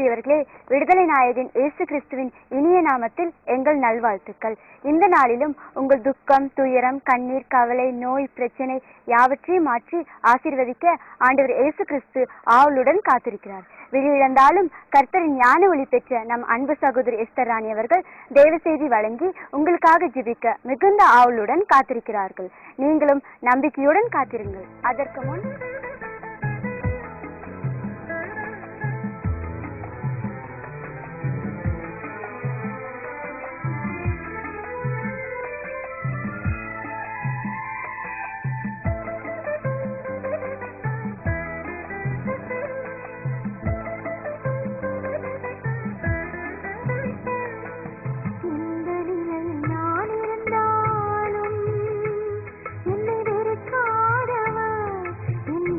அன்புக்குரியவர்களே, விடுதலை நாயகன் இயேசு கிறிஸ்துவின் இனிய நாமத்தில் எங்கள் நல்வாழ்த்துக்கள். இந்த நாளிலும் உங்கள் துக்கம், துயரம், கண்ணீர், கவலை, நோய், பிரச்சனை யாவற்றையும் மாற்றி ஆசீர்வதிக்க ஆண்டவர் இயேசு கிறிஸ்து ஆவலுடன் காத்திருக்கிறார். விழியிழந்தாலும் கர்த்தரின் ஞான ஒளி பெற்ற நம் அன்பு சகோதரி எஸ்தர் ராணி அவர்கள் தேவ செய்தி வழங்கி உங்களுக்காக ஜெபிக்க மிகுந்த ஆவலுடன் காத்திருக்கிறார்கள். நீங்களும் நம்பிக்கையுடன் காத்திருங்கள். அதற்கு முன் என்னை வெறுக்காதவர்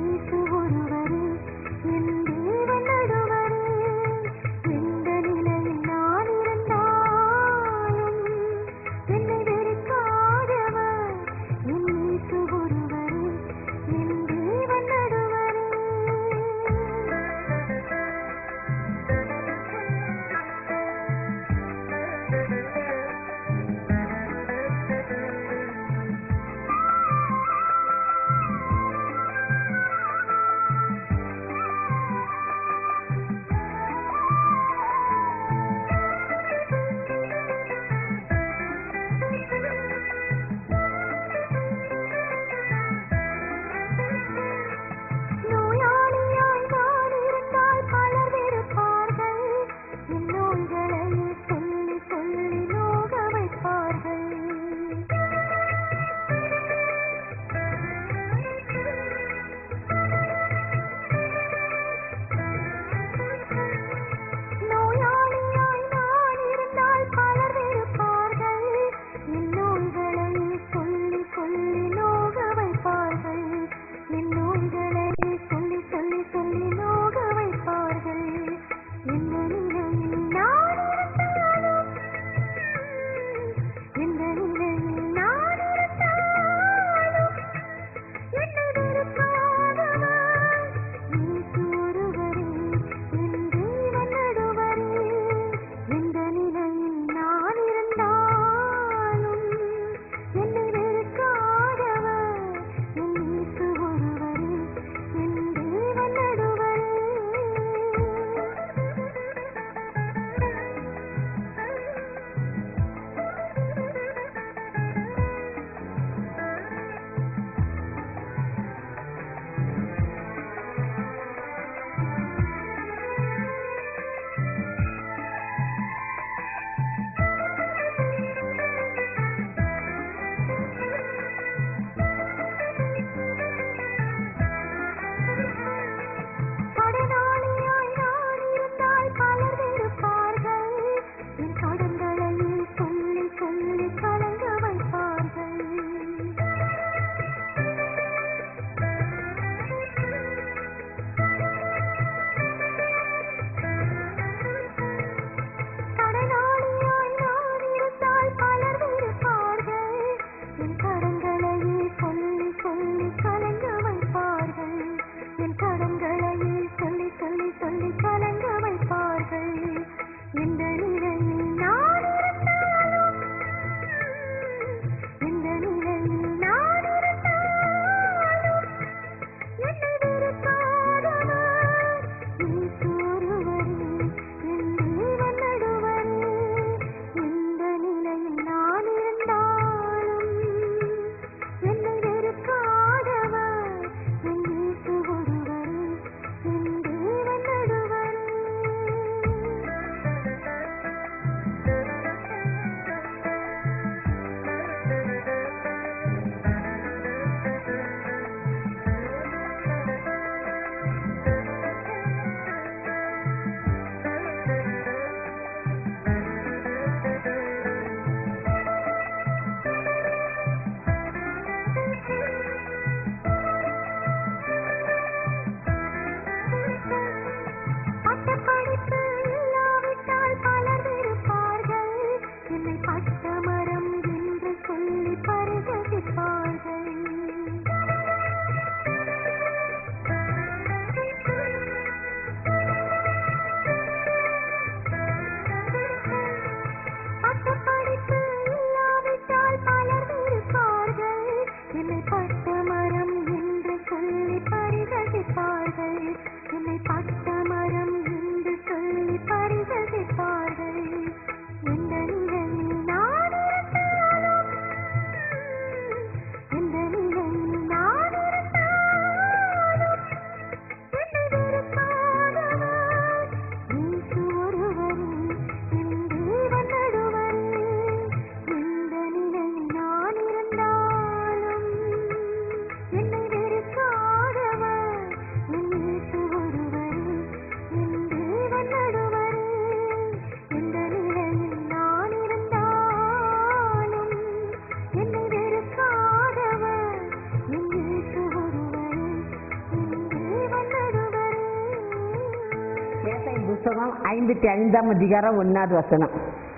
எரேமியாவின் புத்தகம் 55ஆம் அதிகாரம் 1வது வசனம்.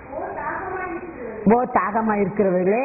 தாகமா இருக்கிறவர்களே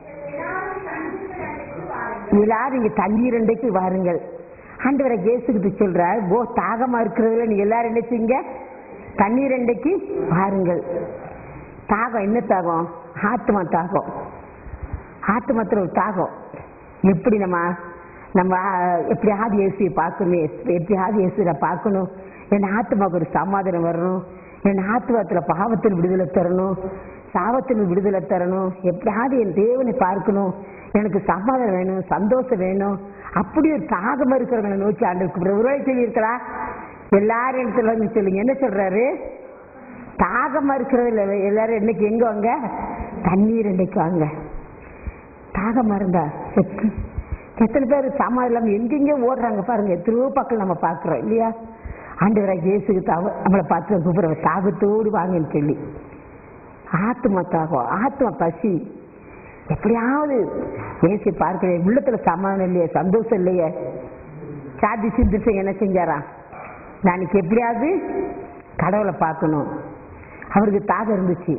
எல்லாரும் இங்க தண்ணீர் அண்டைக்கு வாருங்கள். ஆண்டவரை இயேசுகிட்டு சொல்றார், தாகமா இருக்கிறவர்களே நீங்க எல்லாரும் என்ன செய்யுங்க, தண்ணீர் அண்டைக்கு வாருங்கள். தாகம் என்ன தாகம்? ஆத்மா தாகம். ஆத்மாத்துல ஒரு தாகம். எப்படி நம்ம எப்படியாவது இயேசுவை பார்க்கணும், எப்படியாவது இயேசுவை பார்க்கணும், என் ஆத்மாவுக்கு ஒரு சமாதானம் வரணும், என் ஆத்மாத்துல பாவத்தில் விடுதலை தரணும், சாபத்தில் விடுதலை தரணும், எப்படியாவது என் தேவனை பார்க்கணும், எனக்கு சமாதானம் வேணும், சந்தோஷம் வேணும். அப்படி ஒரு தாகம் இருக்கிறவங்களை நோக்கி ஆண்டவருக்கு ஒருவேளை சொல்லியிருக்கலாம். எல்லாரும் இடத்துல வந்து சொல்லுங்க, என்ன சொல்றாரு? தாகமா இருக்கிறது எல்லாரும் என்னைக்கு எங்க வாங்க, தண்ணீர் என்னைக்கு வாங்க. தாகமா இருந்தா எத்தனை பேர் சமாதானம் இல்லாம எங்கெங்க ஓடுறாங்க பாருங்க. எத்தனையோ பக்கம் நம்ம பாக்குறோம் இல்லையா? ஆண்டவராக இயேசுக்கு நம்மளை பார்த்து கூப்பிடுற தாகத்தோடு வாங்கன்னு சொல்லி. ஆத்மா தாகம், ஆத்மா பசி. எப்படியாவது இயேசு பார்க்கிறேன், உள்ளத்துல சமாதானம் இல்லையே, சந்தோஷம் இல்லையே. சாதி சிந்திச்சு என்ன செஞ்சாரா, நாளைக்கு எப்படியாவது கடவுளை பார்க்கணும். அவருக்கு தாகம் இருந்துச்சு.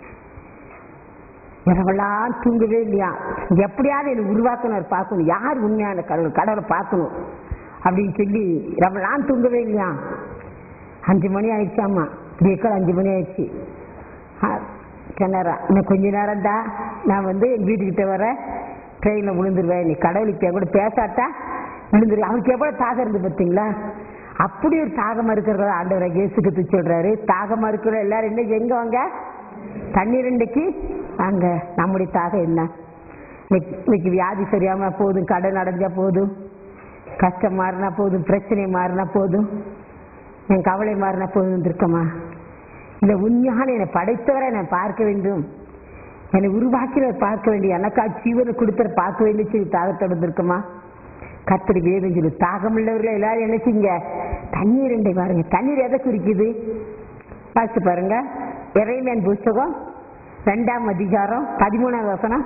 இரவெல்லாம் தூங்கவே இல்லையா, எப்படியாவது எனக்கு உருவாக்கணும், பார்க்கணும், யார் உண்மையான கடவுளை பார்க்கணும் அப்படின்னு சொல்லி இரவெல்லாம் தூங்கவே இல்லையா. 5 மணி ஆயிடுச்சாமா, 5 மணி ஆயிடுச்சு. சொன்னாரா, இன்னும் கொஞ்ச நேரம் தான் நான் என் வீட்டுக்கிட்ட வர ட்ரெயினில் விழுந்துருவேன், நீ கடவுளுக்கு என் கூட பேசாட்டா விழுந்துருவேன். அவருக்கு எவ்வளவு தாகம் இருந்து பார்த்தீங்களா? அப்படி ஒரு தாகமா இருக்கிறத ஆண்டவரை இயேசுக்கு சொல்றாரு. தாகமா இருக்கிற எல்லாரும் இன்னைக்கு எங்க வாங்க, தண்ணீர் இன்றைக்கு வாங்க. நம்முடைய தாகம் என்ன? இன்னைக்கு வியாதி சரியாம போதும், கடன் அடைஞ்சா போதும், கஷ்டம் மாறினா போதும், பிரச்சனை மாறினா போதும், என் கவலை மாறினா போதும் இருக்கமா? இந்த உண்மையான என்னை படைத்தவரை நான் பார்க்க வேண்டும், என்னை உருவாக்கினவர் பார்க்க வேண்டும், எனக்கா ஜீவனை கொடுத்தவரை பார்க்க வேண்டும் சொல்லி தாகத்தோடு இருக்கமா? கர்த்தர் வேதம் சொல்லு, தாகம் உள்ளவர்கள் எல்லாரும் என்ன செய்யுங்க, தண்ணீர் அண்டை பாருங்க. தண்ணீர் எதை குறிக்குது பார்த்து பாருங்க. எரேமியாவின் புத்தகம் 2ஆம் அதிகாரம் 13வது வசனம்.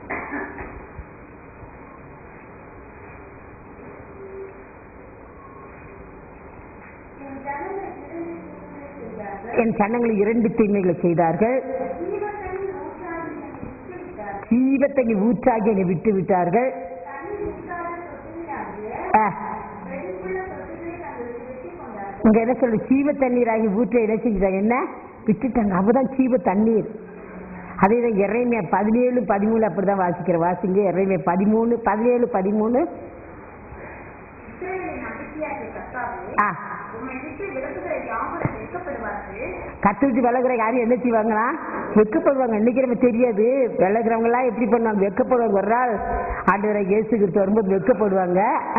என் ஜனங்கள் 2 தீமைகளை செய்தார்கள், ஜீவத்தண்ணி ஊற்றாகி என்னை விட்டு விட்டார்கள். இங்க என்ன சொல்லு, ஜீவ தண்ணீராகி ஊற்ற என்ன செஞ்சுட்டாங்க, என்ன விட்டுட்டாங்க. அப்பதான் ஜீவ தண்ணீர். அதேதான் எரேமியா 17:13 அப்படிதான் வாசிக்கிற. வாசிங்க எரேமியா 13:17-13. கத்துட்டு விலகுற யாரும் என்ன செய்வாங்களா, வெக்கப்படுவாங்க. இன்னைக்கு நம்ம தெரியாது, விலகுறவங்க எல்லாம் எப்படி பண்ணுவாங்க, வெக்கப்படுவாங்க. ஒரு நாள் ஆண்டவரை இயேசு கிறிஸ்து வரும்போது வெக்கப்படுவாங்க.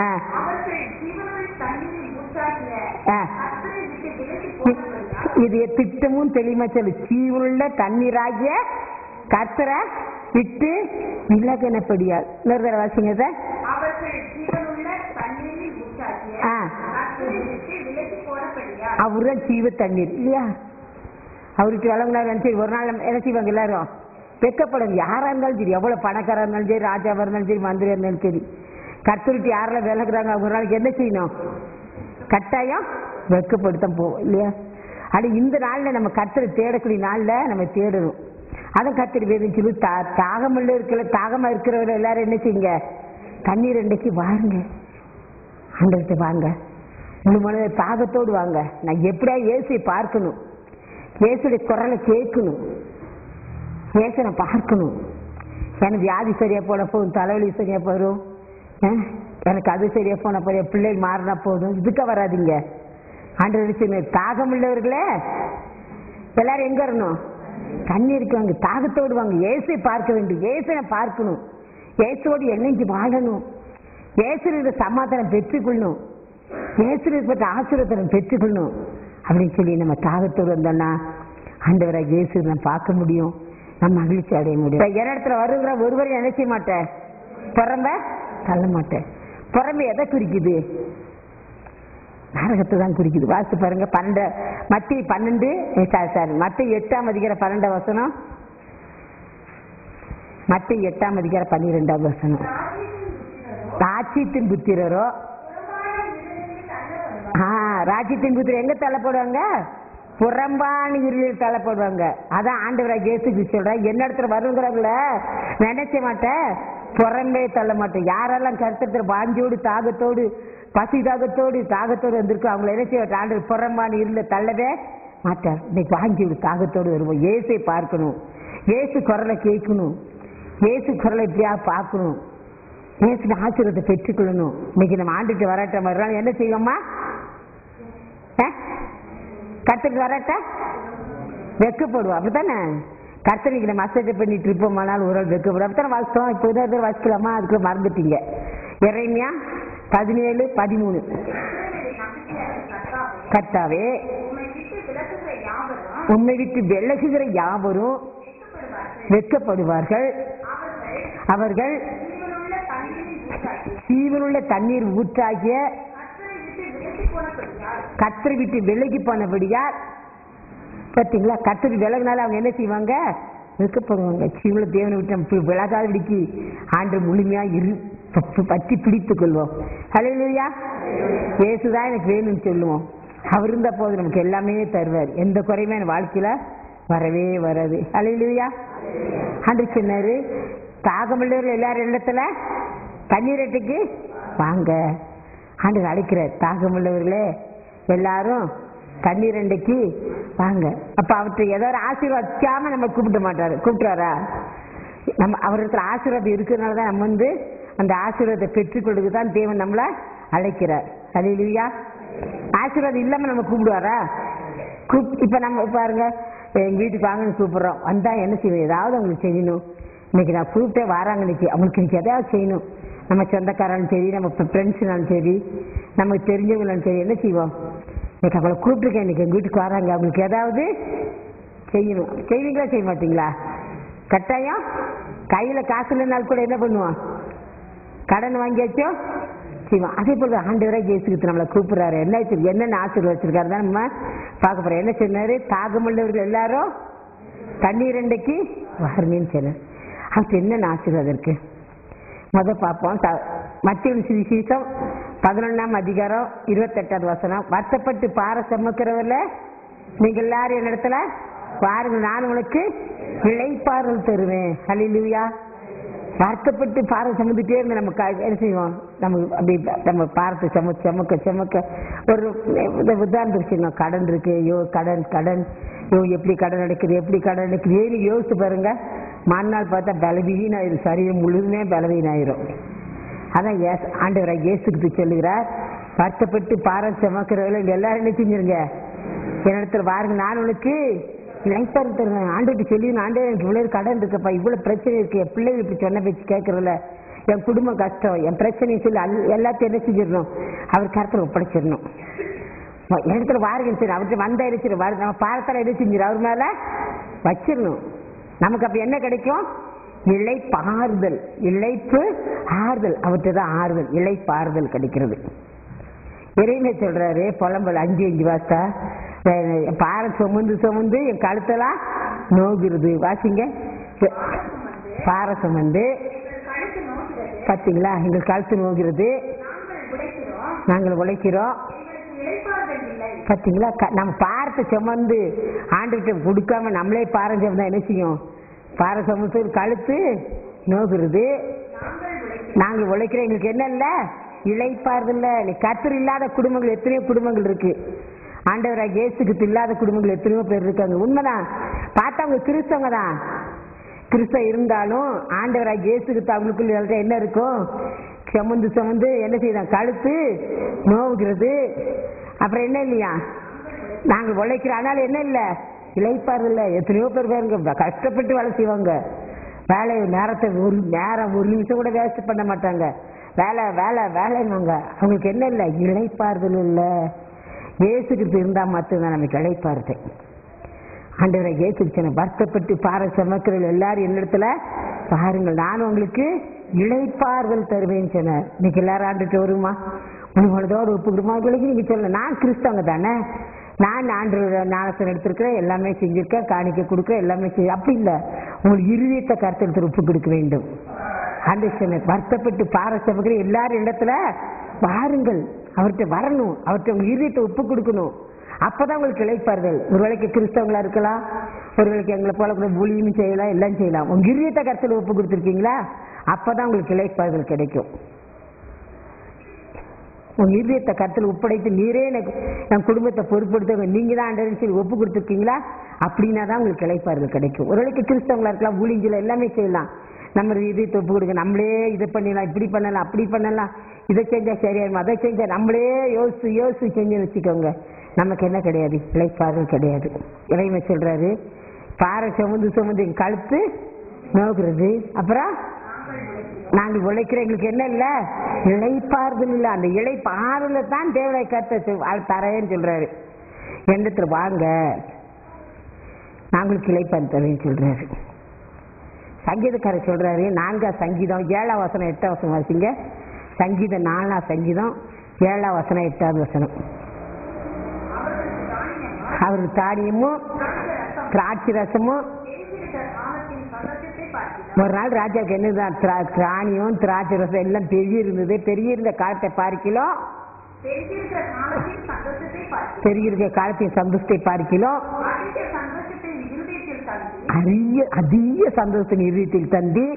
இது திட்டமும் தெளிவா சொல்லு, ஜீவனுள்ள தண்ணீராகிய கர்த்தரை விட்டு விலகினபடியால். இன்னொரு தடவை வாசிங்க. அவருதான் ஜீவ தண்ணீர் இல்லையா? அவருக்கு விளங்குனாரு. சரி, ஒரு நாள் என்ன செய்வாங்க, எல்லாரும் வெக்கப்படுங்க. யாரா இருந்தாலும் சரி, எவ்வளவு பணக்காரா இருந்தாலும் சரி, ராஜாவா இருந்தாலும் சரி, மந்திரியா இருந்தாலும் சரி, கர்த்தருக்கு யாரெல்லாம் விலகுறாங்க அவங்க ஒரு நாளைக்கு என்ன செய்யணும், கட்டாயம் வெக்கப்படுத்தான் போவோம் இல்லையா? அது இந்த நாள்ல நம்ம கர்த்தரை தேடக்கூடிய நாள்ல நம்ம தேடணும். அதான் கர்த்தர் வேதம் சொல்லி, தாகமுள்ள தாகமா இருக்கிறவங்க எல்லாரும் என்ன செய்யுங்க, தண்ணீர் அண்டைக்கு வாங்க, ஆண்டவர்கிட்ட வாங்க, முழு மனதை தாகத்தோடு வாங்க. நான் எப்படியா இயேசுவை பார்க்கணும், இயேசுடைய குரலை கேட்கணும், இயேசுனை பார்க்கணும். எனக்கு வியாதி சரியா போன போதும், தலைவலி சரியா போதும், எனக்கு அது சரியா போன போதும், பிள்ளைகள் மாறினா போதும், இதுக்க வராதிங்க. ஆண்டவர் தாகம் உள்ளவர்களே எல்லாரும் எங்க வரணும், தண்ணீருக்கு வாங்க, தாகத்தோடு வாங்க. இயேசுவை பார்க்க வேண்டும், இயேசுனை பார்க்கணும், இயேசுவோடு இணைஞ்சு வாழணும், இயேசுடைய சமாதானம் பெற்றுக்கொள்ளணும், இயேசுப்பட்ட ஆசீர்வாதம் பெற்றுக்கொள்ளணும் அப்படின்னு சொல்லி நம்ம தாகத்தோடு வந்தோம்னா ஆண்டவராக இயேசு நம்ம பார்க்க முடியும், நம்ம மகிழ்ச்சி அடைய முடியும். இடத்துல வருகிற ஒருவரை நினைக்க மாட்டேன், புறம்ப தள்ள மாட்டேன். புறம்பு எதை குறிக்குது, நரகத்தை தான் குறிக்குது. வாசித்து பாருங்க. மத்திய 8ஆம் அதிகாரம் 12 வசனம், மத்திய 8ஆம் அதிகாரம் 12வது வசனம். ராஜ்யத்தின் புத்திரரோ, ராஜ்யத்தின் புத்திரர் எங்க தள்ளப்படுவாங்க, புறம்பான இருளில் தள்ளப்படுவாங்க. அதான் ஆண்டவராக இயேசு சொல்ற, என்ன இடத்துல வருங்கிறவங்கள நினைச்ச மாட்டேன், புறம்பே தள்ள மாட்டேன். யாரெல்லாம் கருத்தத்துல வாஞ்சோடு தாகத்தோடு பசி தாகத்தோடு வந்திருக்கோ அவங்களை என்ன செய்ய ஆண்டவர் புறம்பான இருள தள்ளவே மாட்டார். இன்னைக்கு வாஞ்சோடு தாகத்தோடு வருவோம். இயேசை பார்க்கணும், இயேசு குரலை கேட்கணும், இயேசு குரலை எப்படியா பார்க்கணும், இயேசு ஆசீர்வாதத்தை பெற்றுக்கொள்ளணும். இன்னைக்கு நம்ம ஆண்டுட்டு வராட்ட மாதிரி என்ன செய்வோம்மா? கத்துட்டு வராட்ட வெக்கப்படுவோம். அப்படித்தானே கர்த்தருக்கு நம்ம அசட்டை பண்ணிட்டு இருப்போம்னாலும் ஒரு ஆள் வெக்கப்படும். அப்படித்தானே வாசித்தோம். இப்போ இதை வாசிக்கலாமா? அதுக்குள்ள மறந்துட்டீங்க. எரேமியா 17:13. கர்த்தாவே உம்மை விட்டு விலகுகிற யாவரும் வெட்கப்படுவார்கள். அவர்கள் ஜீவனுள்ள தண்ணீர் ஊற்றாகிய கர்த்தரை விட்டு விலகி போனபடியால், பார்த்தீங்களா, கர்த்தரை விலகினால அவங்க என்ன செய்வாங்க? வெட்கப்படுவாங்க. ஜீவனுள்ள தேவனை விட்டு விலகாதபடிக்கு ஆண்டு முழுமையா பற்றி பிடித்துக் கொள்வோம். ஹல்லேலூயா. இயேசுதான் எனக்கு வேணும்னு சொல்லுவோம். அவர் இருந்த போது நமக்கு எல்லாமே தருவார். எந்த குறையுமே என் வாழ்க்கையில வரவே வராது. ஹல்லேலூயா. ஆண்டு சொன்னாரு, தாகமுள்ளவர்கள் எல்லாரும் இடத்துல தண்ணீரட்டுக்கு வாங்க. ஆண்டு அழைக்கிறார், தாகமுள்ளவர்களே எல்லாரும் தண்ணீர் அண்டைக்கு வாங்க. அப்ப அவற்றை ஏதோ ஒரு ஆசீர்வாதிக்காம நம்ம கூப்பிட மாட்டாரு. கூப்பிட்டாரா? நம்ம அவருக்கு ஆசீர்வாதம் இருக்கிறதுனாலதான் நம்ம அந்த ஆசீர்வாதத்தை பெற்றுக்கொள்ளுக்கு தான் தேவன் நம்மளை அழைக்கிறார். ஹல்லேலூயா. ஆசீர்வாதம் இல்லாம நம்ம கூப்பிடுவாரா? இப்ப நம்ம பாருங்க, எங்க வீட்டுக்கு வாங்கன்னு கூப்பிடுறோம். வந்தா என்ன செய்வோம்? ஏதாவது அவங்களுக்கு செய்யணும். இன்னைக்கு நான் கூப்பிட்டே வராங்க, இன்னைக்கு அவங்களுக்கு இன்னைக்கு எதாவது செய்யணும். நம்ம சொந்தக்காரனும் சரி, நம்ம ஃப்ரெண்ட்ஸுனாலும் சரி, நமக்கு தெரிஞ்சவங்களும் சரி, என்ன செய்வோம்? இன்னைக்கு அவங்களை கூப்பிட்டுருக்கேன், இன்னைக்கு எங்க வீட்டுக்கு வராங்க, அவங்களுக்கு ஏதாவது செய்யணும். செய்வீங்களா செய்ய மாட்டீங்களா? கட்டாயம். கையில காசு இல்லைனாலும் கூட என்ன பண்ணுவோம்? கடன் வாங்கியாச்சோ செய்வோம். அதே போல ஆண்டவராக இயேசுக்கு நம்மளை கூப்பிடுறாரு. என்னென்ன ஆசீர்வாதம் வச்சிருக்காரு தான் நம்ம பார்க்க போறோம். என்ன சொன்னாரு? தாகமுள்ளவர்கள் எல்லாரும் தண்ணீர் அண்டைக்கு வாருங்கன்னு சொன்னார். அதுக்கு என்னென்ன ஆசீர்வாதம் இருக்கு முதல் பார்ப்போம். மத்தேயு சுவிசேஷம் 11:28. வருத்தப்பட்டு பார சுமக்கிறவர்ல நீங்க எல்லாரும் என்ன இடத்துல பாருங்க, நான் உங்களுக்கு இளைப்பாறுதல் தருவேன். ஹல்லேலூயா. வருத்தப்பட்டு பாறை சுமந்துட்டே இருந்து நம்ம என்ன செய்வோம்? நம்ம அப்படி நம்ம பாரத்தை சுமக்க ஒரு உதாரணத்துக்கு செய்யணும். கடன் இருக்கு, ஐயோ கடன் எப்படி கடன் அடைக்குது ஏன்னு யோசிச்சு பாருங்க. மறுநாள் பார்த்தா பலவீனம் ஆயிரும், சரீரம் முழுதுமே பலவீனம் ஆயிரும். அதான் ஆண்டவராக இயேசுக்கு சொல்லுகிறார், வருத்தப்பட்டு பாறை சுமக்கிறவர்கள் எல்லாரும் என்ன செஞ்சிருங்க, என்னிடத்துல பாருங்க, நான் உனக்கு இளைப்பாறுதல் தருவேன். ஆண்டுகிட்ட சொல்லி, ஆண்டே எனக்கு இவ்வளவு கடன் இருக்குப்பா, இவ்வளவு பிரச்சனை இருக்கு, என் பிள்ளைகள் இப்படி சொன்ன பேச்சு கேட்கறதில்ல, என் குடும்பம் கஷ்டம், என் பிரச்சனையை சொல்லி எல்லாத்தையும் என்ன செஞ்சிடணும்? அவர் கருத்துல ஒப்படைச்சிடணும். இடத்துல வாருங்கன்னு சரி, அவர்கிட்ட வந்தா இருந்துச்சு நம்ம பாரத்தால என்ன செஞ்சிடும்? அவர் மேல வச்சிடணும். நமக்கு அப்ப என்ன கிடைக்கும்? இளைப்பாறுதல், இளைப்பு ஆறுதல். அவர்கிட்ட தான் ஆறுதல், இளைப்பாறுதல் கிடைக்கிறது. இறைமை சொல்றாரு, புலம்பல் 5:5 வாசா, பாறை சுமந்து என் கழுத்தெல்லாம் நோகிறது. வாசிங்க. பாறை சுமந்து பாத்தீங்களா, எங்கள் கழுத்து நோகிறது, நாங்கள் உழைக்கிறோம். பாத்தீங்களா, நம்ம பாரத்தை சுமந்து ஆண்டுகிட்ட கொடுக்காம நம்மளே பாறை சுமந்தா என்ன செய்யும்? பாறை சுமந்து கழுத்து நோகிறது, நாங்கள் உழைக்கிறோம். எங்களுக்கு என்ன இல்ல? இளைப்பாறுதல். கர்த்தர் இல்லாத குடும்பங்கள் எத்தனையோ குடும்பங்கள் இருக்கு. ஆண்டவராக இயேசுக்கு இல்லாத குடும்பங்கள் எத்தனையோ பேர் இருக்காங்க. உண்மைதான். பார்த்தா அவங்க கிறிஸ்தவங்க தான். கிறிஸ்தவ இருந்தாலும் ஆண்டவராக இயேசுக்கு அவங்களுக்குள்ள என்ன இருக்கும்? சுமந்து என்ன செய்யலாம்? கழுத்து நோவுகிறது. அப்புறம் என்ன இல்லையா? நாங்கள் உழைக்கிறோம், அதனால என்ன இல்லை? இளைப்பாறுதல். எத்தனையோ பேர் பாருங்க கஷ்டப்பட்டு வேலை செய்வாங்க. வேலை நேரத்தை ஒரு நிமிஷம் கூட வேஸ்ட் பண்ண மாட்டாங்க. வேலைன்னாங்க. அவங்களுக்கு என்ன இல்லை? இளைப்பாறுதல் இல்லை. இயேசுக்கு இருந்தா மட்டும்தான் நமக்கு இளைப்பாறுதல். ஆண்டவரை இயேசுக்கு வருத்தப்பட்டு பாறை சுமக்கிறவர்கள் எல்லாரும் என்னிடத்துல பாருங்கள், நான் உங்களுக்கு இளைப்பாறுதல் தருவேன்னு சொன்னார். இன்னைக்கு எல்லாரும் ஆண்டுட்டு வருமா? உங்களோட ஒப்புக்கிடுமா? உங்களுக்கு நீங்க சொல்ல, நான் கிறிஸ்தவங்க தானே, நான் ஆண்டவரோட ஞானத்தை எடுத்திருக்கிறேன், எல்லாமே செஞ்சிருக்கேன், காணிக்க கொடுக்க எல்லாமே செய்ய. அப்படி இல்லை, உங்களுக்கு இருதயத்தை கருத்து ஒப்பு கொடுக்க வேண்டும். அந்த வருத்தப்பட்டு பாறை சுமக்கிற எல்லாரும் இடத்துல வாருங்கள், அவர்கிட்ட வரணும், அவர்கிட்ட உங்க இருதயத்தை ஒப்பு கொடுக்கணும். அப்பதான் உங்களுக்கு இளைப்பாறுதல். ஒரு வேளைக்கு கிறிஸ்தவங்களா இருக்கலாம், ஒரு வேளைக்கு எங்களை போல கூட ஊழியம் செய்யலாம், எல்லாம் செய்யலாம். உங்க இருதயத்தை கர்த்தருக்கு ஒப்பு கொடுத்துருக்கீங்களா? அப்பதான் உங்களுக்கு இளைப்பாறுதல் கிடைக்கும். உங்க இருதயத்தை கர்த்தருக்கு ஒப்படைத்து நீரே எனக்கு என் குடும்பத்தை பொறுப்படுத்த நீங்க தான் ஆண்டவர்னு சொல்லி ஒப்பு கொடுத்துருக்கீங்களா? அப்படின்னா தான் உங்களுக்கு இளைப்பாறுதல் கிடைக்கும். ஒரு வேளைக்கு கிறிஸ்தவங்களா இருக்கலாம், ஊழியங்கள் எல்லாமே செய்யலாம். நம்ம இதயத்தை ஒப்பு கொடுக்க, நம்மளே இதை பண்ணிடலாம், இப்படி பண்ணலாம், அப்படி பண்ணலாம், இதை செஞ்சா சரியாயிருமா, அதை செஞ்சா நம்மளே யோசிச்சு செஞ்சு வச்சுக்கோங்க. நமக்கு என்ன கிடையாது, இளைப்பாறுதல் கிடையாது. இறைமை சொல்றாரு, பாறை சுமந்து எங்க கழுத்து நோக்குறது, அப்புறம் நாங்கள் உழைக்கிற எங்களுக்கு என்ன இல்ல, இளைப்பாறுதல் இல்ல. அந்த இளைப்பாறுதல தான் தேவனை கத்த தரேன்னு சொல்றாரு. எண்ணத்துல வாங்க நாங்களுக்கு இளைப்பாறுதல் சொல்றாரு. சங்கீதக்காரர் சொல்றாரு, 4ஆம் சங்கீதம் 7ஆம் வசனம் 8ஆம் வசனம் வாசிங்க. சங்கீதம் 4ஆம் சங்கீதம் 7ஆம் வசனம் 8ஆவது வசனம். அவருக்கு தானியமும் திராட்சை ரசமும். ஒரு நாள் ராஜாவுக்கு என்னதான் திராணியும் திராட்சை ரசம் எல்லாம் பெரிய இருந்தது. பெரிய இருந்த காலத்தை பார்க்கலாம், பெரிய இருக்க காலத்தின் சந்தோஷத்தை பார்க்கலாம், அதிக சந்தோஷத்தின் இருதயத்தில் தந்தி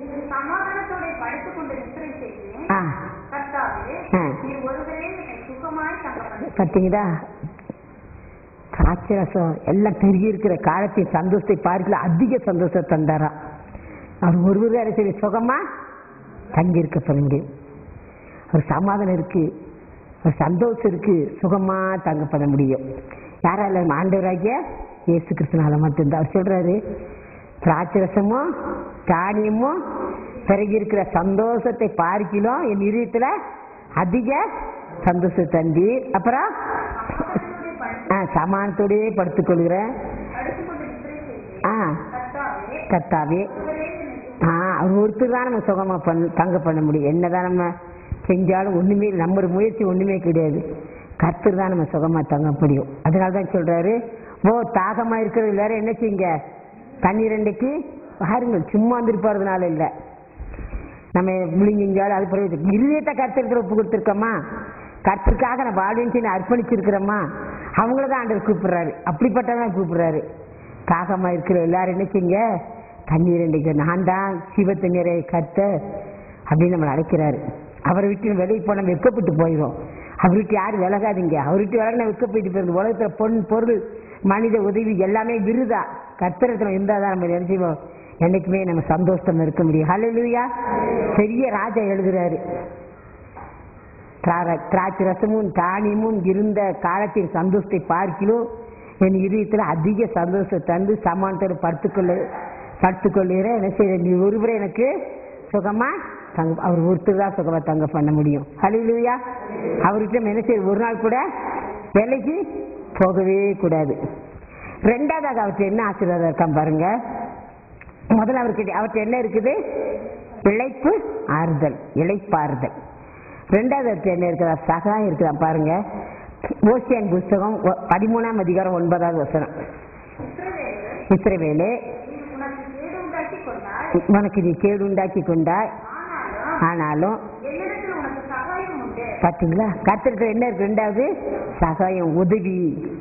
பார்த்தீங்களா? திராட்சை ரசம் எல்லாம் பெருகி இருக்கிற காலத்தின் சந்தோஷத்தை பார்க்கல, அதிக சந்தோஷத்தை தந்தாரா. அவர் ஒருவர் சரி சுகமா தங்கி இருக்க போறீங்க. ஒரு சமாதானம் இருக்கு, ஒரு சந்தோஷம் இருக்கு, சுகமா தங்கப்பட முடியும். யாரால? ஆண்டவராகிய இயேசு கிறிஸ்துனால மட்டும்தான். அவர் சொல்றாரு, திராட்சை ரசமும் தானியமும் பிறகு இருக்கிற சந்தோஷத்தை பார்க்கலாம் என் இதயத்துல அதிக சந்தோஷத்தை தந்தி. அப்புறம் சமானத்தோடய படுத்துக் கொள்கிறேன் கர்த்தாவே. அவர் ஒருத்தர் தான் நம்ம சுகமா தங்க பண்ண முடியும். என்னதான் நம்ம செஞ்சாலும் ஒண்ணுமே, நம்ம முயற்சி ஒண்ணுமே கிடையாது. கர்த்தர் தான் நம்ம சுகமா தங்க முடியும். அதனாலதான் சொல்றாரு, தாகமா இருக்கிறது எல்லாரும் என்ன செய்யுங்க, தண்ணீர் அண்டைக்கு பாருங்கள். சும்மா வந்துருப்பாருனால இல்ல, நம்ம முழிஞ்சாலும் அது பிறகு இருதயத்தை கர்த்தருக்கு ஒப்பு கொடுத்துருக்கோமா, கர்த்தருக்காக நம்ம வாழ்வின்னு அர்ப்பணிச்சிருக்கிறோமா, அவங்களதான் ஆண்டவர் கூப்பிடுறாரு. அப்படிப்பட்டதான் கூப்பிடுறாரு. தாகமா இருக்கிற எல்லாரும் என்ன செய்யுங்க, தண்ணீர் அண்டைக்கு. நான் தான் சிவ தண்ணீரை கர்த்தர் அப்படின்னு நம்மளை அழைக்கிறாரு. அவரை விட்டு வெளியே போன வெக்கப்பட்டு போயிடும். அவர் விட்டு யாரும் விலகாதீங்க. அவர் விட்டு விலகினா வெக்கப்பட்டு போயிருந்து. உலகத்துல பொன் பொருள் மனித உதவி எல்லாமே விருதா. கர்த்தரத்துல இருந்தாதான் நம்ம நினைச்சுவோம் என்னைக்குமே நம்ம சந்தோஷமா இருக்க முடியும். ஹல்லேலூயா. பெரிய ராஜா எழுதுறாரு, திராட்சை ரசமும் தானியமும் இருந்த காலத்தின் சந்தோஷத்தை பார்க்கிலும் என் இதயத்துல அதிக சந்தோஷத்தை தந்து சமானத்தோடு படுத்துக்கொள்ளுகிற என்ன செய்ய, நீ ஒருவரை எனக்கு சுகமா தங்க, அவர் ஒருத்தர் தான் சுகமா தங்க பண்ண முடியும். ஹல்லேலூயா. அவர்கிட்ட என்ன செய்ய, ஒரு நாள் கூட வேலைக்கு போகவே கூடாது. ரெண்டாவதாக அவர்கிட்ட என்ன ஆசீர்வாதம் இருக்கான் பாருங்க. முதல்ல அவர்கிட்ட என்ன இருக்குது, இளைப்பு ஆறுதல், இளைப்பாறுதல். ரெண்டாவது அவர்கிட்ட என்ன இருக்குதா, சகாயம் இருக்குதான் பாருங்க. ஓசியான் புஸ்தகம் 13ஆம் அதிகாரம் 9வது வசனம். இஸ்ரவேலே, உனக்கு நீ கேடு உண்டாக்கி கொண்டாய், ஆனாலும் பாத்தீங்களா கர்த்தருக்கு என்ன இருக்கு, ரெண்டாவது சகாயம், உதவி.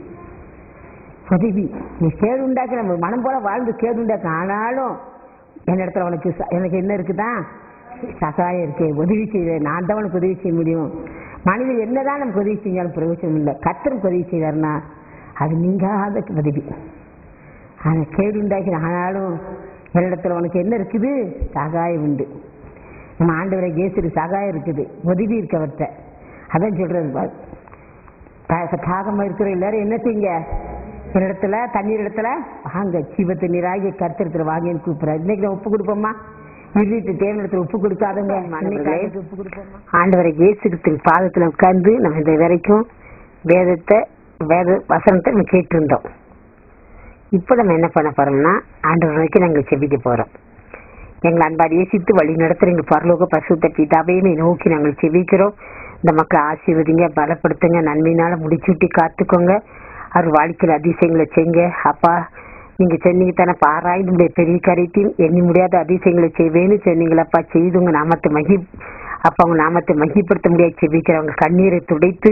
நீ கேடு உண்டாக்க, நம்ம மனம் போல வாழ்ந்து கேடு உண்டாக்க, ஆனாலும் என் இடத்துல உனக்கு எனக்கு என்ன இருக்குதான், சகாயம் இருக்கு, உதவி செய்ய. நான் தான் உனக்கு உதவி செய்ய முடியும். மனிதன் என்னதான் நமக்கு உதவி செஞ்சாலும் பிரயோஜனம் இல்லை. கர்த்தருக்கு உதவி செய்தார்னா அது நீங்காத உதவி. ஆனா கேடு உண்டாக்கி, ஆனாலும் என்னிடத்துல உனக்கு என்ன இருக்குது, சகாயம் உண்டு. நம்ம ஆண்டவரை இயேசுக்கு சகாயம் இருக்குது, உதவி இருக்கு அவர்கிட்ட. அதான் சொல்றது, தாகமா இருக்கிற எல்லாரும் என்ன செய்யுங்க, என்னிடத்துல தண்ணீர் இடத்துல வாங்க, சிவ தண்ணீராகி கர்த்தரத்துல வாங்கன்னு கூப்பிடுறாரு. இன்னைக்கு நான் ஒப்பு கொடுப்போமா, தேவனிடத்துல ஒப்பு கொடுக்காதவங்க ஒப்பு கொடுப்போமா. ஆண்டவரை இயேசுக்கு பாதத்துல உட்கார்ந்து நம்ம இந்த வரைக்கும் வேத வசனத்தை நம்ம கேட்டு இருந்தோம். இப்ப நம்ம என்ன பண்ண போறோம்னா, ஆண்டவர் வரைக்கும் நாங்கள் செபிக்க போறோம். எங்களை அன்பாடி இயேசித்து வழி நடத்துற எங்கள் பரலோக பரிசுத்த பிதாவையுமே நோக்கி நாங்கள் செபிக்கிறோம். இந்த மக்களை ஆசீர்வதிங்க, பலப்படுத்துங்க, நன்மையினால முடிச்சுட்டி காத்துக்கோங்க. அவர் வாழ்க்கையில் அதிசயங்களை செய்யுங்க. அப்பா, நீங்க சொன்னீங்க தானே, பாராய்ந்து பெரிய காரியத்தையும் எண்ணி முடியாத அதிசயங்களை செய்வேன்னு சொன்னீங்களப்பா. செய்து உங்க நாமத்தை அப்பா உங்க நாமத்தை மகிப்படுத்த முடியாது செபிக்கிறவங்க கண்ணீரை துடைத்து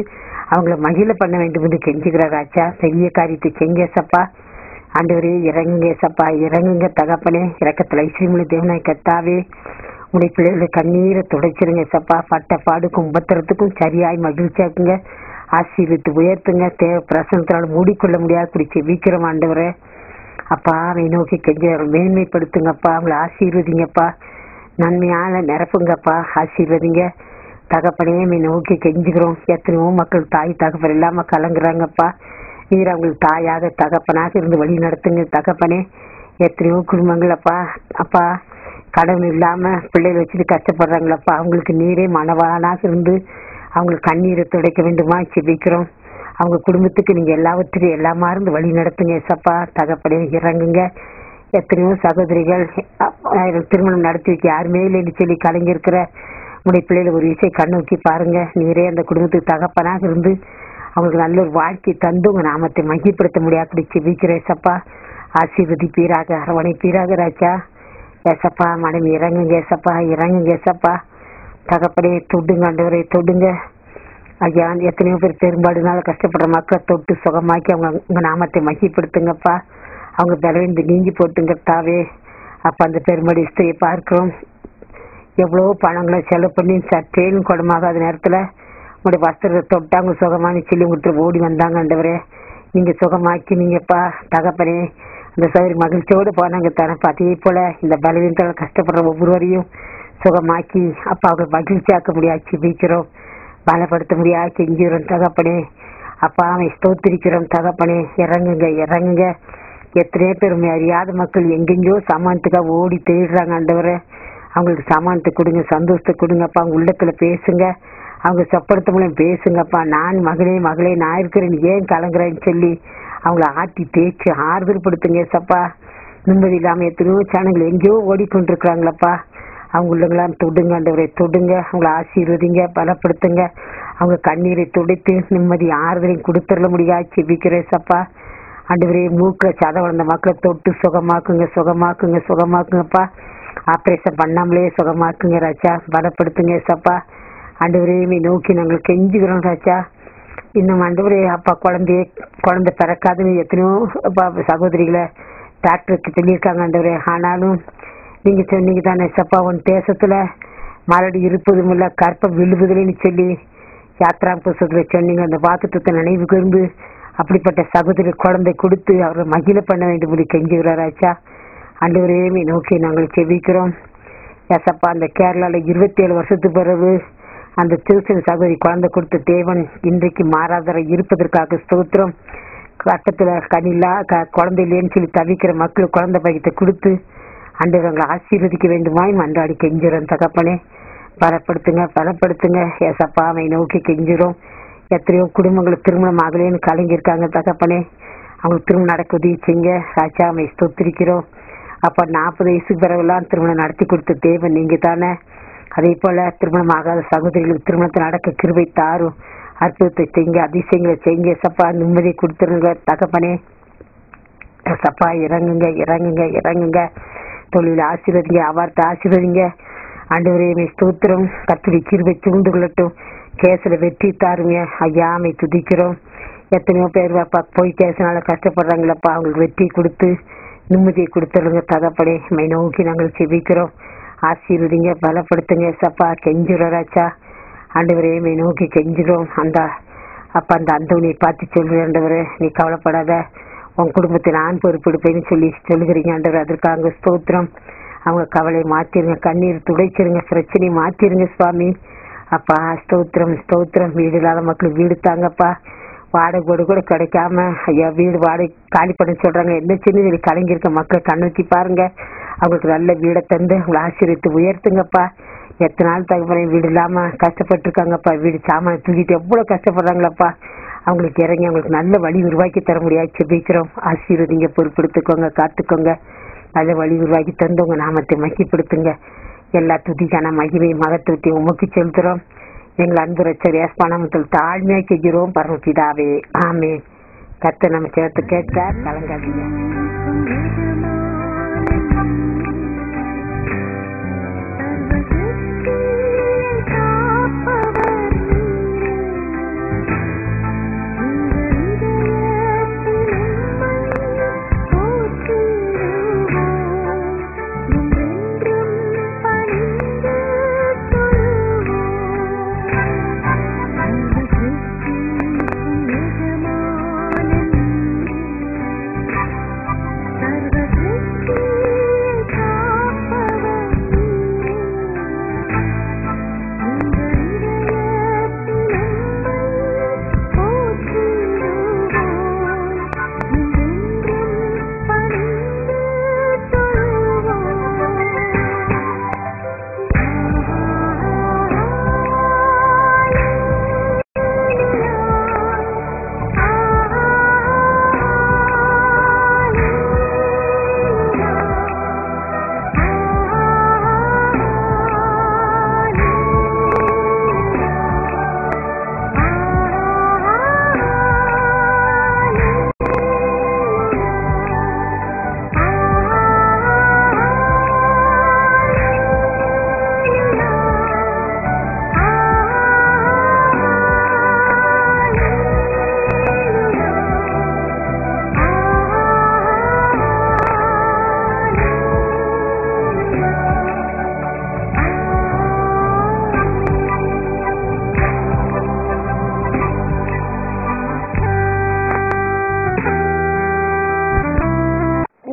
அவங்கள மகிழ பண்ண வேண்டும் என்று கெஞ்சுகிற ராஜா. பெரிய காரியத்தை செஞ்ச சப்பா. ஆண்டவரே இறங்குங்க சப்பா, இறங்குங்க தகப்பனே. இறக்கத்துல ஐஸ்வரியமுள்ள தேவனாய் கர்த்தாவே, உடைய பிள்ளைகளை கண்ணீரை துடைச்சிருங்க சப்பா. பட்ட பாடுக்கும் உபத்திரத்துக்கும் சரியாய் மகிழ்ச்சியாக்குங்க, ஆசீர்வித்து உயர்த்துங்க. தேவ பிரசனத்தினால் மூடிக்கொள்ள முடியாது இப்படி செபிக்கிறோம் ஆண்டவரே. அப்பா அவனை நோக்கி கெஞ்ச மேன்மைப்படுத்துங்கப்பா, அவங்களை ஆசீர்வதிங்கப்பா, நன்மையால நிரப்புங்கப்பா, ஆசீர்வதிங்க தகப்பனே. நோக்கி கெஞ்சுகிறோம். எத்தனையோ மக்கள் தாய் தகப்பன் இல்லாம கலங்குறாங்கப்பா. நீர் அவங்களுக்கு தாயாக தகப்பனாக இருந்து வழி நடத்துங்க தகப்பனே. எத்தனையோ குடும்பங்கள் அப்பா அப்பா கடவுள் இல்லாம பிள்ளைகள் வச்சுட்டு கஷ்டப்படுறாங்களப்பா. அவங்களுக்கு நீரே மனவானாக இருந்து அவங்களுக்கு கண்ணீரை துடைக்க வேண்டுமா செபிக்கிறோம். அவங்க குடும்பத்துக்கு நீங்க எல்லாவற்றையும் எல்லாமா இருந்து வழி நடத்துங்க சப்பா தகப்பனே. இறங்குங்க. எத்தனையோ சகோதரிகள் திருமணம் நடத்தி வைக்க யாருமே இல்லைன்னு சொல்லி கலங்கிருக்கிற உடைய பிள்ளைகள் ஒரு விஷயம் கண்ணோக்கி பாருங்க. நீரே அந்த குடும்பத்துக்கு தகப்பனாக இருந்து அவங்களுக்கு நல்ல ஒரு வாழ்க்கை தந்து உங்க நாமத்தை மகிப்படுத்த முடியாது அப்படி செபிக்கிறேன் சப்பா. ஆசீர்வதிப்பீராக, அரவணைப்பீராக ராஜா. ஏசப்பா மனைவி இறங்குங்க ஏசப்பா, இறங்குங்க ஏசப்பா தகப்பனே. தொடுங்க ஆண்டவரை, தொடுங்க ஐயா. எத்தனையோ பேர் பெரும்பாடுனால கஷ்டப்படுற மக்களை தொட்டு சுகமாக்கி அவங்க உங்க நாமத்தை மகிப்படுத்துங்கப்பா. அவங்க பலவீனத்தை நீங்கி போட்டுங்க தாவே. அப்ப அந்த பெரும்பாடு ஸ்திரியை பார்க்கிறோம். எவ்வளவோ பணங்களை செலவு பண்ணி சற்றேனும் குடமாகாத நேரத்துல உங்களுடைய வஸ்திரத்தை தொட்டு அவங்க சுகமானு சொல்லி உங்கள்கிட்ட ஓடி வந்தாங்க ஆண்டவரே. நீங்க சுகமாக்கி நீங்கப்பா தகப்பனே. அந்த சௌரி மகிழ்ச்சியோடு போனாங்க தானப்பா. அதே போல இந்த பலவீனத்தால் கஷ்டப்படுற ஒவ்வொருவரையும் சுகமாக்கி அப்பா அவங்க மகிழ்ச்சியாக்க முடியாது வீக்கிறோம், பலப்படுத்த முடியாது செஞ்சுக்கிறோம் தகப்பனே. அப்பா அவன் ஸ்தோத்திரிக்கிறோம் தகப்பனே. இறங்குங்க இறங்குங்க. எத்தனையோ பேருமை அறியாத மக்கள் எங்கெங்கயோ சாமானத்துக்காக ஓடி தேடுறாங்க ஆண்டவரே. அவங்களுக்கு சாமானத்தை கொடுங்க, சந்தோஷத்தை கொடுங்கப்பா. அவங்க உள்ளத்துல பேசுங்க, அவங்க சப்படுத்த மூலம் பேசுங்கப்பா. நான் மகளே மகளே நான் இருக்கிறேன், ஏன் கலங்குறேன்னு சொல்லி அவங்கள ஆட்டி தேய்ச்சி ஆறுதல் படுத்துங்க சப்பா. நிம்மதி இல்லாம எத்தனையோ சேனங்கள் எங்கேயோ ஓடிக்கொண்டிருக்கிறாங்களப்பா. அவங்க உள்ளங்களாம் தொடுங்க ஆண்டவரை, தொடுங்க. அவங்கள ஆசீர்வதிங்க, பலப்படுத்துங்க. அவங்க கண்ணீரை துடைத்து நிம்மதி ஆறுதலையும் கொடுத்துட முடியாது செபிக்கிறேன் சப்பா. ஆண்டவரே மூக்குல சதை வளர்ந்த மக்களை தொட்டு சுகமாக்குங்க, சுகமாக்குங்க, சுகமாக்குங்கப்பா. ஆப்ரேஷன் பண்ணாமலே சுகமாக்குங்க ராஜா, பலப்படுத்துங்க சப்பா. ஆண்டவரே நோக்கி நாங்கள் கெஞ்சுகிறோம் ராஜா. இன்னும் ஆண்டவரே அப்பா குழந்தை பிறக்காதுன்னு எத்தனையோ சகோதரிகளை டாக்டருக்கு சொல்லியிருக்காங்க ஆண்டவரே. ஆனாலும் நீங்க சொன்னீங்க தானே சப்பா, உன் தேசத்துல மறுபடி இருப்பதும் இல்ல கற்பம் விழுவதில்லைன்னு சொல்லி யாத்ரா புஸ்தகத்துல சொன்னீங்க. அந்த வாக்குத்தத்தை நினைவு கூர்ந்து அப்படிப்பட்ட சகோதரி குழந்தை கொடுத்து அவரை மகிழ பண்ண வேண்டும் என்று கெஞ்சுகிறார் ராஜா. ஆண்டவரே நோக்கி நாங்கள் செபிக்கிறோம் ஏசப்பா. அந்த கேரளால 27 வருஷத்துக்கு பிறகு அந்த திருச்சன் சகோதரி குழந்தை கொடுத்த தேவன் இன்றைக்கு மாறாதர இருப்பதற்காக ஸ்தோத்திரம். கட்டத்துல கனிலா குழந்தை இல்லைன்னு சொல்லி தவிக்கிற மக்களுக்கு குழந்தை பையத்தை கொடுத்து ஆண்டவர்களை ஆசீர்வதிக்க வேண்டுமாய் மன்றாடி கெஞ்சுறோம் தகப்பனே. பலப்படுத்துங்க, பலப்படுத்துங்க ஏசப்பா. அவனை நோக்கி கெஞ்சுறோம். எத்தனையோ குடும்பங்களுக்கு திருமணம் ஆகலேன்னு கலங்கியிருக்காங்க தகப்பனே. அவங்களுக்கு திருமணம் நடக்க உதவி செய்யுங்க ராஜா. அவனை ஸ்தோத்திரிக்கிறோம் அப்ப. 40 வயசுக்கு பிறகுலாம் திருமணம் நடத்தி கொடுத்த தேவன் நீங்க தானே. அதே போல திருமணம் ஆகாத சகோதரிகளுக்கு திருமணத்தை நடக்க கிருபை தாரும். அற்புதத்தை செய்யுங்க, அதிசயங்களை செய்யுங்க சப்பா. நிம்மதியை கொடுத்துருங்க தகப்பனே. சப்பா இறங்குங்க இறங்குங்க இறங்குங்க. தொழில் ஆசீர்வதிங்க, அவார்த்தை ஆசீர்வதிங்க ஆண்டவரே. ஸ்தோத்திரம். கர்த்தருடைய கிருபை சூழ்ந்து கொள்ளட்டும். கேஸ்ல வெற்றி தாருங்க ஐயாமை துதிக்கிறோம். எத்தனையோ பேர் போய் கேசனால கஷ்டப்படுறாங்களப்பா. அவங்களுக்கு வெற்றி கொடுத்து நிம்மதியை கொடுத்துருங்க தகப்பனே. மை நோக்கி நாங்கள் செபிக்கிறோம். ஆசீர்வதிங்க, பலப்படுத்துங்க சப்பா. கெஞ்சுறாச்சா ஆண்டவரே. மை நோக்கி கெஞ்சுறோம். அந்த அப்பா அந்த அந்தவனையை பார்த்து சொல்றேன் ஆண்டவரே, நீ கவலைப்படாத, உன் குடும்பத்தை நான் பொறுப்பெடுப்பேன்னு சொல்லி சொல்லுகிறீங்க ஆண்டவர். அதற்காக ஸ்தோத்திரம். அவங்க கவலையை மாத்திருங்க, கண்ணீர் துடைச்சிருங்க, பிரச்சனையை மாத்திருங்க சுவாமி. அப்பா ஸ்தோத்திரம் ஸ்தோத்திரம். வீடு இல்லாத மக்களுக்கு வீடு தாங்கப்பா. வாடகை வீடு கூட கிடைக்காம ஐயா வீடு வாடகை காலி பண்ண சொல்றாங்க. என்ன சின்ன கலங்கிருக்க மக்களை கண்ணூத்தி பாருங்க. அவங்களுக்கு நல்ல வீடை தந்து அவங்களை ஆசீர்வித்து உயர்த்துங்கப்பா. எத்தனை நாள் தகவலை வீடு இல்லாம கஷ்டப்பட்டு இருக்காங்கப்பா. வீடு சாமான தூக்கிட்டு எவ்வளவு கஷ்டப்படுறாங்களப்பா. அவங்களுக்கு இறங்கி அவங்களுக்கு நல்ல வழி உருவாக்கி தர முடியாது செபிக்கிறோம். ஆசீர்வதிங்க, பொறுப்படுத்துக்கோங்க, காத்துக்கோங்க. நல்ல வழி உருவாக்கி தந்து உங்க நாமத்தை மகிப்படுத்துங்க. எல்லா துதிக்கான மகிமை மகத்துவத்தை உமக்கு செலுத்துறோம். எங்கள் அன்பு ரட்சகர் இயேசு நாமத்தில் தாழ்மையா செய்கிறோம் பரமபிதாவே, ஆமென். கர்த்தர் நம்ம சேர்த்து கேட்க கலங்காதீங்க.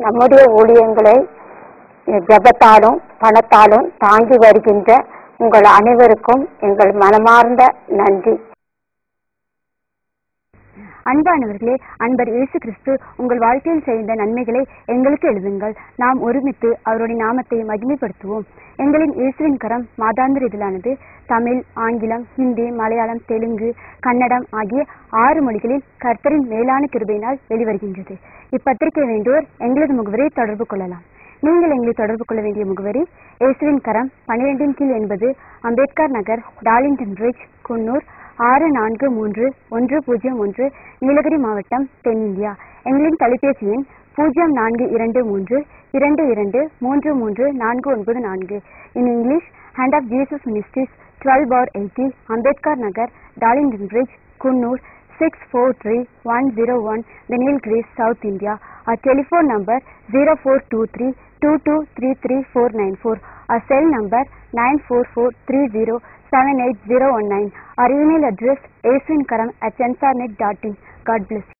நம்முடைய ஊழியங்களை ஜெபத்தாலும் பணத்தாலும் தாங்கி வருகின்ற உங்கள் அனைவருக்கும் எங்கள் மனமார்ந்த நன்றி. அன்பானவர்களே, அன்பர் இயேசு கிறிஸ்து உங்கள் வாழ்க்கையில் செய்த நன்மைகளை எங்களுக்கு எழுதுங்கள். நாம் ஒருமித்து அவருடைய நாமத்தை மகிமைப்படுத்துவோம். எங்களின் இயேசுவின் கரம் மாதாந்திர இதழானது தமிழ், ஆங்கிலம், ஹிந்தி, மலையாளம், தெலுங்கு, கன்னடம் ஆகிய 6 மொழிகளில் கர்த்தரின் மேலான கிருபையினால் வெளிவருகின்றது. இப்பத்திரிகை வேண்டுவோர் எங்களது முகவரியை தொடர்பு கொள்ளலாம். நீங்கள் எங்களை தொடர்பு கொள்ள வேண்டிய முகவரி: இயேசுவின் கரம், 12/80, அம்பேத்கர் நகர், டார்லிங்டன் பிரிட்ஜ், குன்னூர் 643101, நீலகிரி மாவட்டம், தென்னிந்தியா. எங்களின் தொலைபேசி எண் 042322333494. In English, Hand of Jesus Ministries, 12/80, Ambedkar Nagar, Darlington Bridge, Kunnur 643101, The Nilgiris, South India. Our telephone number 042322339494. Our cell number 944307801. Our email address aswinkaram@sensornet.in. God bless you.